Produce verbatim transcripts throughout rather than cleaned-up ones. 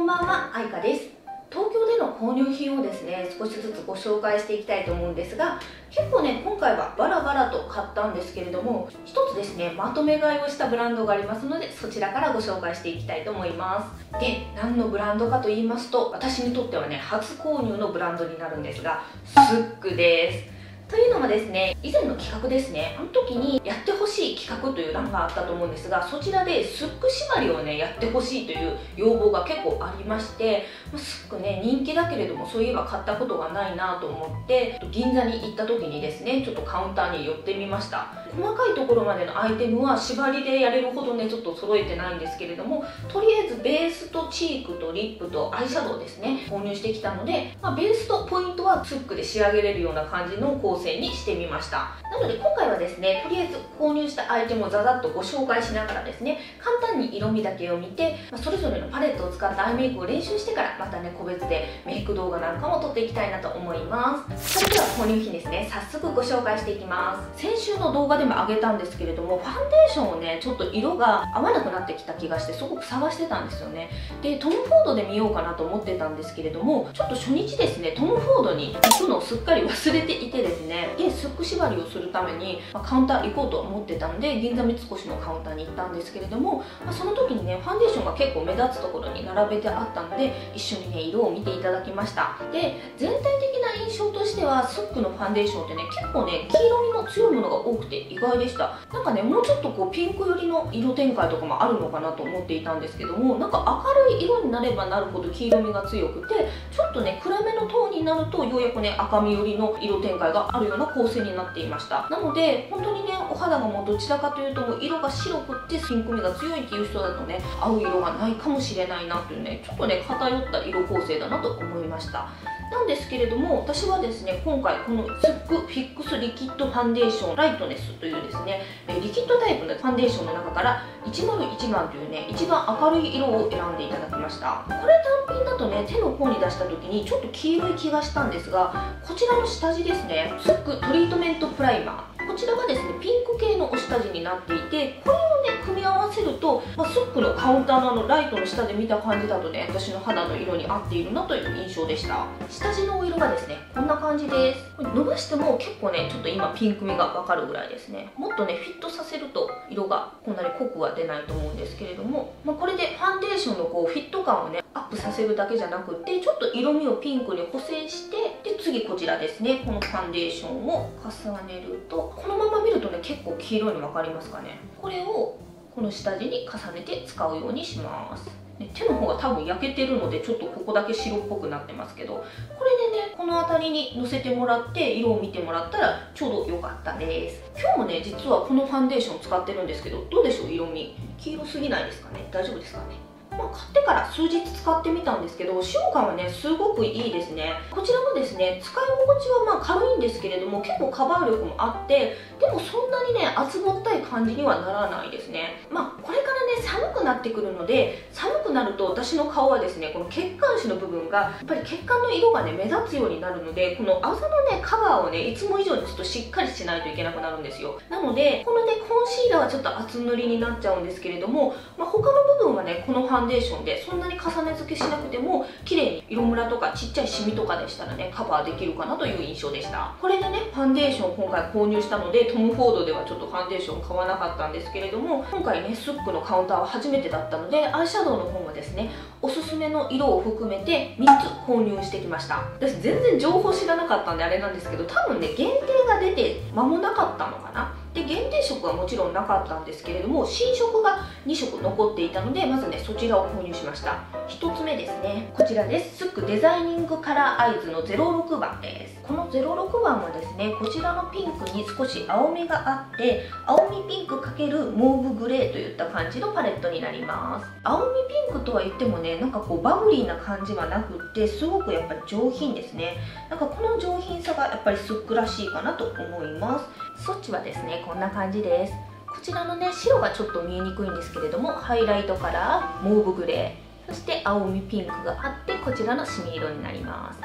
ばんは、あいかです。東京での購入品をですね、少しずつご紹介していきたいと思うんですが、結構ね、今回はバラバラと買ったんですけれども、一つですね、まとめ買いをしたブランドがありますので、そちらからご紹介していきたいと思います。で、何のブランドかと言いますと、私にとってはね、初購入のブランドになるんですが、スックです。というのもですね、以前の企画ですね、あの時にやってほしい企画という欄があったと思うんですが、そちらでスック縛りをね、やってほしいという要望が結構ありまして、スックね、人気だけれども、そういえば買ったことがないなと思って、銀座に行った時にですね、ちょっとカウンターに寄ってみました。細かいところまでのアイテムは縛りでやれるほどね、ちょっと揃えてないんですけれども、とりあえずベースとチークとリップとアイシャドウですね、購入してきたので、まあ、ベースとポイントはスックで仕上げれるような感じの構成にしてみました。なので今回はですね、とりあえず購入したアイテムをざざっとご紹介しながらですね、簡単に色味だけを見て、まあ、それぞれのパレットを使ったアイメイクを練習してからまたね、個別でメイク動画なんかも撮っていきたいなと思います。それでは購入品ですね、早速ご紹介していきます。先週の動画でも上げたんですけれども、ファンデーションをね、ちょっと色が合わなくなってきた気がしてすごく探してたんですよね。で、トム・フォードで見ようかなと思ってたんですけれども、ちょっと初日ですね、トム・フォードに行くのをすっかり忘れていてですね、でスック縛りをするために、まあ、カウンター行こうと思ってたので、銀座三越のカウンターに行ったんですけれども、まあ、その時にね、ファンデーションが結構目立つところに並べてあったので、一緒にね、色を見ていただきました。で、全体的な印象としては、スックのファンデーションってね、結構ね、黄色みの強いものが多くて意外でした。なんかね、もうちょっとこうピンク寄りの色展開とかもあるのかなと思っていたんですけども、なんか明るい色になればなるほど黄色みが強くて、ちょっとね、暗めのトーンになるとようやくね、赤み寄りの色展開があるような構成になっていました。なので本当にね、お肌がもうどちらかというともう色が白くってピンクみが強いっていう人だとね、合う色がないかもしれないなというね、ちょっとね、偏った色構成だなと思いました。なんですけれども、私はですね、今回このスックフィックスリキッドファンデーションライトネスというですね、リキッドタイプのファンデーションの中からいちまるいちばんというね、一番明るい色を選んでいただきました。これ単品だとね、手の甲に出した時にちょっと黄色い気がしたんですが、こちらの下地ですね、スックトリートメントプライマー、こちらがですね、ピンク系のお下地になっていて、これをね、組み合わせると、まあ、スックのカウンターのあのライトの下で見た感じだとね、私の肌の色に合っているなという印象でした。下地のお色がですね、こんな感じです。伸ばしても結構ね、ちょっと今ピンクみがわかるぐらいですね。もっとね、フィットさせると色がこんなに濃くは出ないと思うんですけれども、まあ、これでファンデーションのこうフィット感をね、アップさせるだけじゃなくて、ちょっと色味をピンクに補正して、で次こちらですね、このファンデーションを重ねると、このまま見るとね、結構黄色いの分かりますかね。これをこの下地に重ねて使うようにします。ね、手の方が多分焼けてるのでちょっとここだけ白っぽくなってますけど、これでね、この辺りにのせてもらって色を見てもらったらちょうど良かったです。今日もね、実はこのファンデーションを使ってるんですけど、どうでしょう、色味黄色すぎないですかね。大丈夫ですかね。まあ、買ってから数日使ってみたんですけど、使用感はね、すごくいいですね。こちらもですね、使い心地はまあ軽いんですけれども、結構カバー力もあって、でもそんなにね、厚ぼったい感じにはならないですね。まあ、これからね、寒くなってくるので、寒くなると私の顔はですね、この血管紙の部分が、やっぱり血管の色がね、目立つようになるので、このあざのね、カバーをね、いつも以上にちょっとしっかりしないといけなくなるんですよ。なので、このね、コンシーラーはちょっと厚塗りになっちゃうんですけれども、まあ、他の部分はね、このファンデーションでそんなに重ね付けしなくても綺麗に色ムラとかちっちゃいシミとかでしたらね、カバーできるかなという印象でした。これでね、ファンデーションを今回購入したので、トム・フォードではちょっとファンデーション買わなかったんですけれども、今回ね、スックのカウンターは初めてだったので、アイシャドウの方もですね、おすすめの色を含めてみっつ購入してきました。私全然情報知らなかったんであれなんですけど、多分ね、限定が出て間もなかったのかな。で、限定色はもちろんなかったんですけれども、新色がにしょく残っていたので、まずね、そちらを購入しました。ひとつめですね、こちらです。スックデザイニングカラーアイズのゼロろくばんです。このゼロろくばんはですね、こちらのピンクに少し青みがあって、青みピンク×モーブグレーといった感じのパレットになります。青みピンクとは言ってもね、なんかこうバブリーな感じはなくって、すごくやっぱり上品ですね。なんかこの上品さがやっぱりスックらしいかなと思います。そっちはですね、こんな感じです。こちらのね、白がちょっと見えにくいんですけれども、ハイライトカラーモーブグレー、そして青みピンクがあって、こちらのシミ色になります。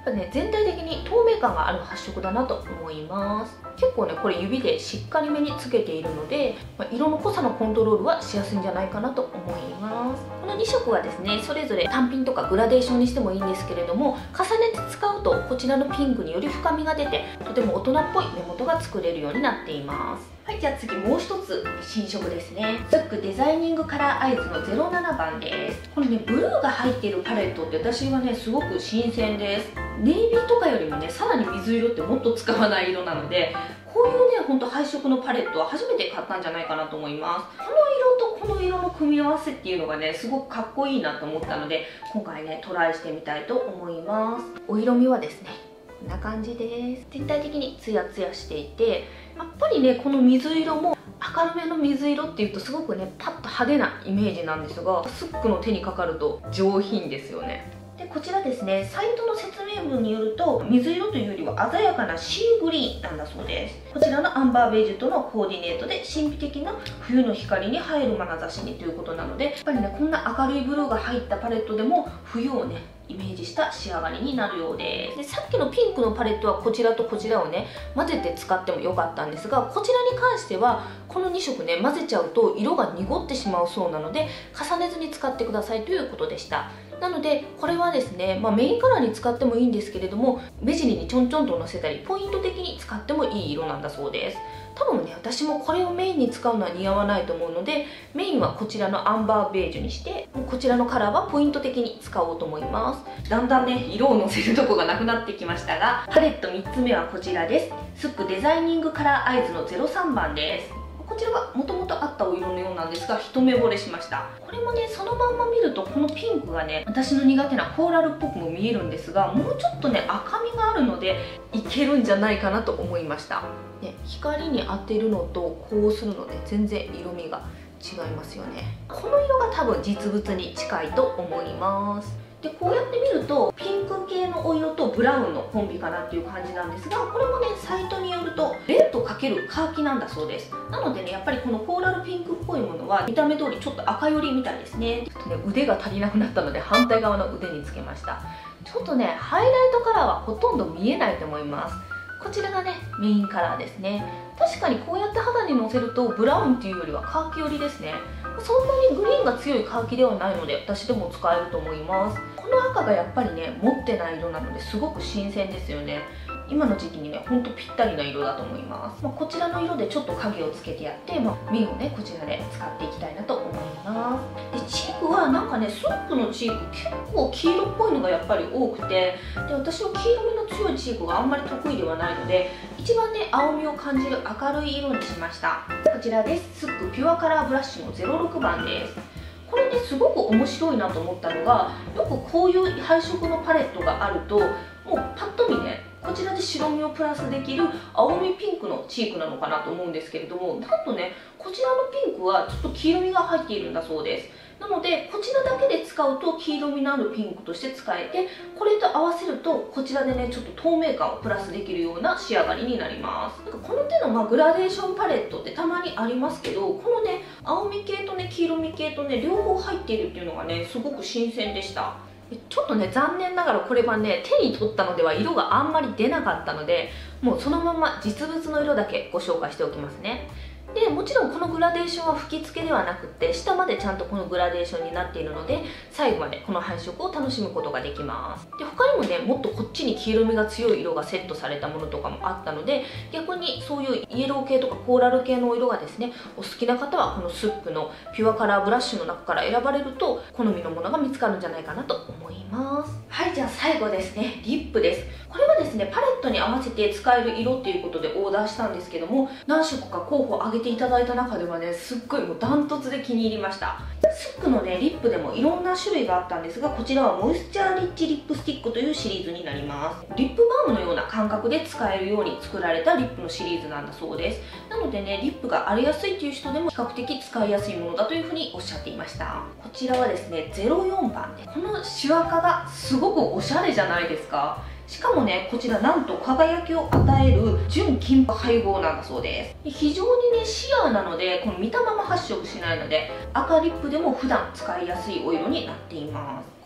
ぱね全体的に透明感がある発色だなと思います。結構ねこれ指でしっかりめにつけているので、まあ、色の濃さのコントロールはしやすいんじゃないかなと思います。このに色はですねそれぞれ単品とかグラデーションにしてもいいんですけれども、重ねて使うとこちらのピンクにより深みが出てとても大人っぽい目元が作れるようになっています。はい、じゃあ次もう一つ新色ですね。ズックデザイニングカラーアイズのゼロななばんです。これねブルーが入っているパレットって私はねすごく新鮮です。ネイビーとかよりもねさらに水色ってもっと使わない色なので、こういうねほんと配色のパレットは初めて買ったんじゃないかなと思います。この色とこの色の組み合わせっていうのがねすごくかっこいいなと思ったので、今回ねトライしてみたいと思います。お色味はですねこんな感じです。全体的にツヤツヤしていて、やっぱりねこの水色も明るめの水色っていうとすごくねパッと派手なイメージなんですが、スックの手にかかると上品ですよね。でこちらですねサイトの説明文によると、水色というよりは鮮やかなシーグリーンなんだそうです。こちらのアンバーベージュとのコーディネートで神秘的な冬の光に映える眼差しにということなので、やっぱりねこんな明るいブルーが入ったパレットでも冬をねイメージした仕上がりになるようです。でさっきのピンクのパレットはこちらとこちらをね混ぜて使ってもよかったんですが、こちらに関してはこのに色ね混ぜちゃうと色が濁ってしまうそうなので、重ねずに使ってくださいということでした。なのでこれはですね、まあ、メインカラーに使ってもいいんですけれども、目尻にちょんちょんとのせたりポイント的に使ってもいい色なんだそうです。多分ね私もこれをメインに使うのは似合わないと思うので、メインはこちらのアンバーベージュにして、こちらのカラーはポイント的に使おうと思います。だんだんね色をのせるとこがなくなってきましたが、パレットみっつめはこちらです。スックデザイニングカラーアイズのゼロさんばんです。こちらはもともとあったお色のようなんですが、一目惚れしました。これもねそのまんま見るとこのピンクがね私の苦手なコーラルっぽくも見えるんですが、もうちょっとね赤みがあるのでいけるんじゃないかなと思いました。ね、光に当てるのとこうするので全然色味が違いますよね。この色が多分実物に近いと思います。でこうやって見るとピンク系のお色とブラウンのコンビかなっていう感じなんですが、これもねサイトによるとレッド×カーキなんだそうです。なのでねやっぱりこのコーラルピンクっぽいものは見た目通りちょっと赤寄りみたいですね。ちょっとね腕が足りなくなったので反対側の腕につけました。ちょっとねハイライトカラーはほとんど見えないと思います。こちらがねメインカラーですね。確かにこうやって肌にのせるとブラウンっていうよりはカーキ寄りですね。そんなにグリーンが強いカーキではないので私でも使えると思います。この赤がやっぱりね持ってない色なのですごく新鮮ですよね。今の時期にねほんとぴったりな色だと思います。まあ、こちらの色でちょっと影をつけてやって、まあ、目をねこちらで使っていきたいなと思います。でチークはなんかねスックのチーク結構黄色っぽいのがやっぱり多くて、で私は黄色みの強いチークがあんまり得意ではないので、一番ね青みを感じる明るい色にしました。こちらです。スックピュアカラーブラッシュのゼロろくばんです。これねすごく面白いなと思ったのが、よくこういう配色のパレットがあるともうパッと見ねこちらで白みをプラスできる青みピンクのチークなのかなと思うんですけれども、なんとねこちらのピンクはちょっと黄色みが入っているんだそうです。なのでこちらだけで使うと黄色みのあるピンクとして使えて、これと合わせるとこちらでねちょっと透明感をプラスできるような仕上がりになります。なんかこの手のまあグラデーションパレットってたまにありますけど、このね青み系とね黄色み系とね両方入っているっていうのがねすごく新鮮でした。ちょっとね残念ながらこれはね手に取ったのでは色があんまり出なかったので、もうそのまま実物の色だけご紹介しておきますね。でもちろんこのグラデーションは吹き付けではなくって下までちゃんとこのグラデーションになっているので、最後までこの配色を楽しむことができます。で他にもねもっとこっちに黄色みが強い色がセットされたものとかもあったので、逆にそういうイエロー系とかコーラル系の色がですねお好きな方はこのスックのピュアカラーブラッシュの中から選ばれると好みのものが見つかるんじゃないかなと思います。はい、じゃあ最後ですねリップです。これはですねパレットに合わせて使える色っていうことでオーダーしたんですけども、何色か候補を挙げていただいた中ではねすっごいもうダントツで気に入りました。スックのねリップでもいろんな種類があったんですが、こちらはモイスチャーリッチリップスティックというシリーズになります。リップバームのような感覚で使えるように作られたリップのシリーズなんだそうです。なのでねリップが荒れやすいという人でも比較的使いやすいものだというふうにおっしゃっていました。こちらはですねゼロよんばんで、このシワカがすごくおしゃれじゃないですか。しかもねこちらなんと輝きを与える純金配合なんだそうです。非常にねシアーなのでこの見たまま発色しないので、赤リップでも普段使いやすいお色になっています。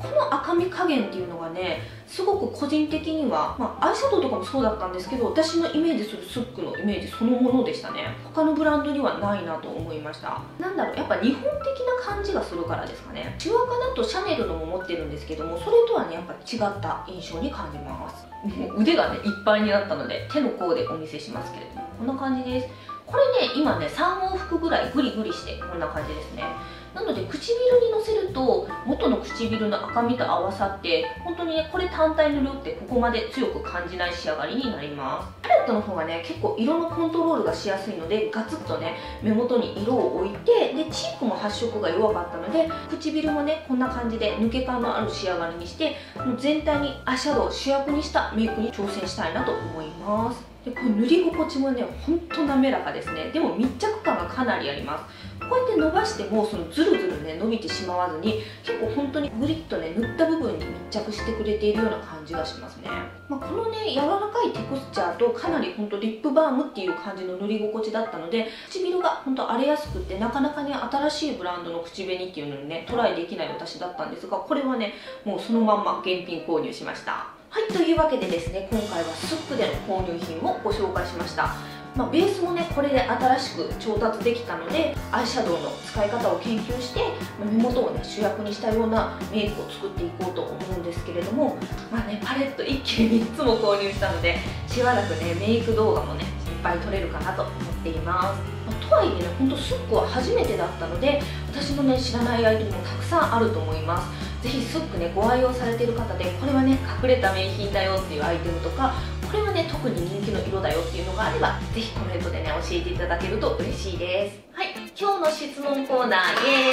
この赤み加減っていうのがねすごく個人的には、まあ、アイシャドウとかもそうだったんですけど、私のイメージするスックのイメージそのものでしたね。他のブランドにはないなと思いました。なんだろう、やっぱ日本的な感じがするからですかね。シワカだとシャネルのも持ってるんですけども、それとはねやっぱ違った印象に感じます。もう腕がねいっぱいになったので手の甲でお見せしますけれども、こんな感じです。これね今ねさん往復ぐらいグリグリしてこんな感じですね。なので唇にのせると元の唇の赤みと合わさって本当にねこれ単体塗るってここまで強く感じない仕上がりになります。パレットの方がね結構色のコントロールがしやすいのでガツッとね目元に色を置いて、でチークも発色が弱かったので唇もねこんな感じで抜け感のある仕上がりにして、もう全体にアイシャドウを主役にしたメイクに挑戦したいなと思います。でこれ塗り心地もねほんと滑らかですね。でも密着感がかなりあります。こうやって伸ばしてもそのズルズルね伸びてしまわずに、結構本当にグリッとね塗った部分に密着してくれているような感じがしますね。まあ、このね柔らかいテクスチャーとかなり本当リップバームっていう感じの塗り心地だったので、唇が本当荒れやすくってなかなかね新しいブランドの口紅っていうのにねトライできない私だったんですが、これはねもうそのまんま現品購入しました。はい、というわけでですね今回はスックでの購入品をご紹介しました。まあ、ベースもねこれで新しく調達できたので、アイシャドウの使い方を研究して目元をね主役にしたようなメイクを作っていこうと思うんですけれども、まあねパレット一気にみっつも購入したのでしばらくねメイク動画もねいっぱい撮れるかなと思っています。まあ、とはいえねほんとスックは初めてだったので私のね知らないアイテムもたくさんあると思います。ぜひスックねご愛用されている方でこれはね隠れた名品だよっていうアイテムとか、これはね特に人気の色だよっていうのがあればぜひコメントでね教えていただけると嬉しいです。はい、今日の質問コーナーイエーイ。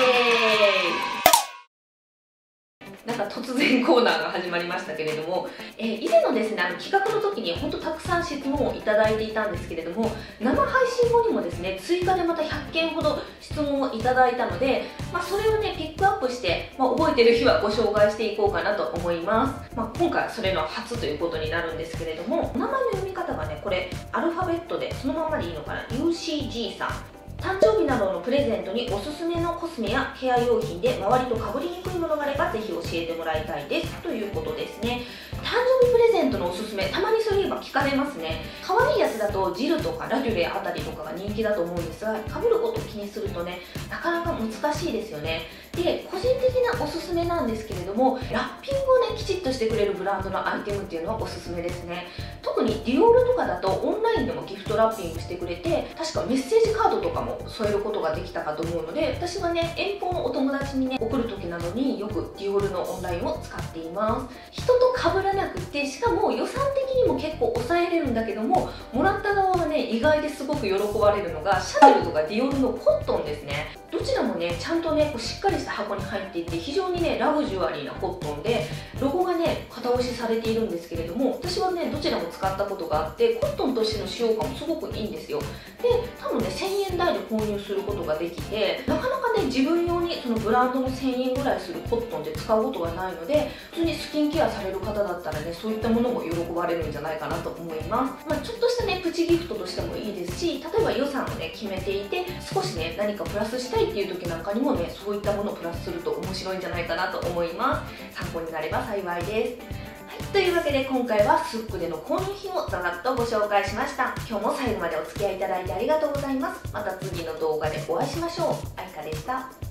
なんか突然コーナーが始まりましたけれども、えー、以前のですねあの企画の時に本当たくさん質問をいただいていたんですけれども、生配信後にもですね追加でまたひゃっけんほど質問をいただいたので、まあ、それをねピックアップして、まあ、覚えてる日はご紹介していこうかなと思います。まあ、今回はそれの初ということになるんですけれども、お名前の読み方がねこれアルファベットでそのままでいいのかな、 ユーシージー さん。誕生日などのプレゼントにおすすめのコスメやケア用品で周りと被りにくいものがあればぜひ教えてもらいたいですということですね。誕生日プレゼントのおすすめ、たまにそういえば聞かれますね。可愛いやつだとジルとかラデュレあたりとかが人気だと思うんですが、被ることを気にするとねなかなか難しいですよね。で個人的なおすすめなんですけれども、ラッピングをねきちっとしてくれるブランドのアイテムっていうのはおすすめですね。特にディオールとかだとオンラインでもギフトラッピングしてくれて、確かメッセージカードとかも添えることができたかと思うので、私はね遠方のお友達にね送る時などによくディオールのオンラインを使っています。人と被らなくて、しかも予算的にも結構抑えれるんだけども、もらった側はね意外ですごく喜ばれるのがシャネルとかディオールのコットンですね。どちらもねちゃんとねこうしっかりした箱に入っていて非常にねラグジュアリーなコットンで、ロゴがね型押しされているんですけれども、私はねどちらも使ったことがあってコットンとしての使用感もすごくいいんですよ。で多分ねせんえん台で購入することができて、なかなかね自分用にそのブランドのせんえんぐらいするコットンで使うことがないので、普通にスキンケアされる方だったらねそういったものも喜ばれるんじゃないかなと思います。まあ、ちょっとしたねプチギフトとしてもいいですし、例えば予算をね決めていて少しね何かプラスしたいっていう時なんかにもねそういったものをプラスすると面白いんじゃないかなと思います。参考になれば幸いです。はい、というわけで今回はスックでの購入品をざざっとご紹介しました。今日も最後までお付き合いいただいてありがとうございます。また次の動画でお会いしましょう。あいかでした。